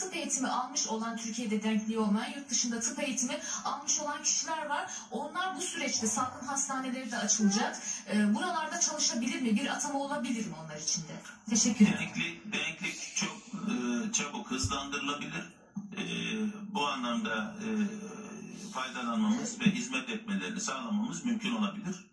tıp eğitimi almış olan, Türkiye'de denkliği olmayan, yurt dışında tıp eğitimi almış olan kişiler var. Onlar bu süreçte salgın hastaneleri de açılacak. Buralarda çalışabilir mi? Bir atama olabilir mi onlar için de? Teşekkür ederim. Denklik çok çabuk hızlandırılabilir. Bu anlamda faydalanmamız ve hizmet etmelerini sağlamamız mümkün olabilir.